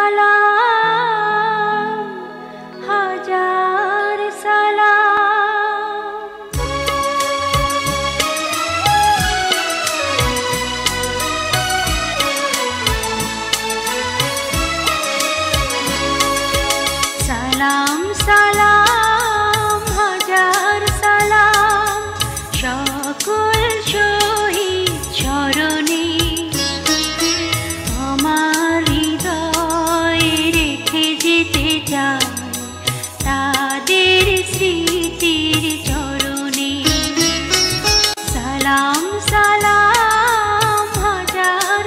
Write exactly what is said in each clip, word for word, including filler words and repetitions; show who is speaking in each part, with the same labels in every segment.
Speaker 1: সালাম হাজার সালাম সালাম সালাম হাজার সালাম সকল শহীদ চরণে আমার হৃদয়ে রেখে যেতে চাই তাদের স্মৃতির চরণে সালাম সালাম হাজার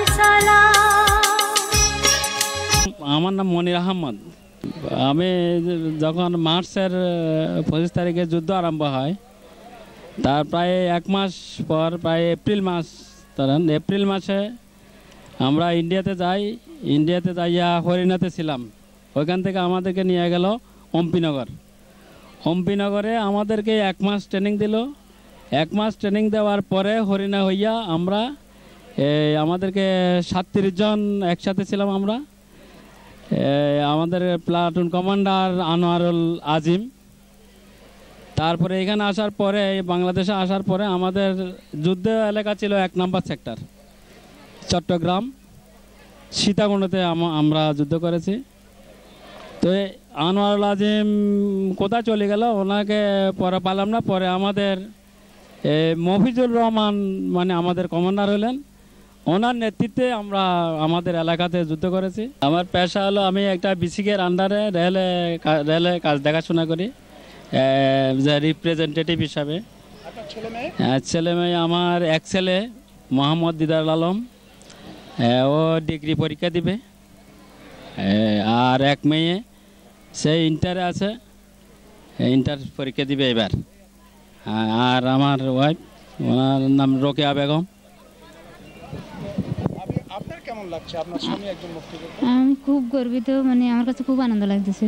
Speaker 1: সালাম।
Speaker 2: আমার নাম মনির আহমদ। আমি যখন মার্চের পঁচিশ তারিখে যুদ্ধ আরম্ভ হয় তার প্রায় এক মাস পর প্রায় এপ্রিল মাস ধরেন এপ্রিল মাসে আমরা ইন্ডিয়াতে যাই। ইন্ডিয়াতে যাইয়া হরিণাতে ছিলাম। ওইখান থেকে আমাদেরকে নিয়ে গেল অম্পিনগর। অম্পিনগরে আমাদেরকে এক মাস ট্রেনিং দিল। এক মাস ট্রেনিং দেওয়ার পরে হরিণা হইয়া আমরা আমাদেরকে সাতত্রিশ জন একসাথে ছিলাম। আমরা আমাদের প্লাটুন কমান্ডার আনোয়ারুল আজিম। তারপরে এখানে আসার পরে বাংলাদেশে আসার পরে আমাদের যুদ্ধ এলাকা ছিল এক নম্বর সেক্টর চট্টগ্রাম সীতাকুণ্ডতে আমরা যুদ্ধ করেছি। তো আনোয়ারুল আজিম কোথায় চলে গেল ওনাকে পরে পালাম না। পরে আমাদের মফিজুর রহমান মানে আমাদের কমান্ডার হলেন। ওনার নেতৃত্বে আমরা আমাদের এলাকাতে যুদ্ধ করেছি। আমার পেশা হলো আমি একটা বিসিকের আন্ডারে রেলে রেলে কাজ দেখাশোনা করি রিপ্রেজেন্টেটিভ হিসাবে। ছেলে মেয়ে আমার এক ছেলে মোহাম্মদ দিদার আলম, ও ডিগ্রি পরীক্ষা দিবে। আর এক মেয়ে সে ইন্টারে আছে, ইন্টার পরীক্ষা দিবে এবার। আর আমার ওয়াইফ ওনার নাম রোকেয়া বেগম।
Speaker 3: আমি খুব গর্বিত, মানে আমার কাছে খুব আনন্দ লাগতেছে।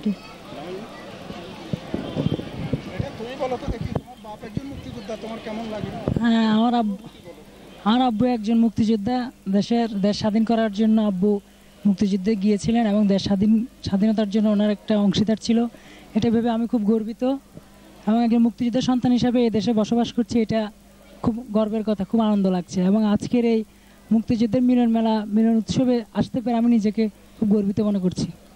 Speaker 4: হ্যাঁ, আমার আব্বু আমার আব্বু একজন মুক্তিযোদ্ধা। দেশের দেশ স্বাধীন করার জন্য আব্বু মুক্তিযুদ্ধে গিয়েছিলেন এবং দেশ স্বাধীন স্বাধীনতার জন্য ওনার একটা অংশীদার ছিল। এটা ভেবে আমি খুব গর্বিত এবং একজন মুক্তিযোদ্ধার সন্তান হিসাবে এই দেশে বসবাস করছি। এটা খুব গর্বের কথা, খুব আনন্দ লাগছে। এবং আজকের এই মুক্তিযুদ্ধের মিলন মেলা মিলন উৎসবে আসতে পেরে আমি নিজেকে খুব গর্বিত মনে করছি।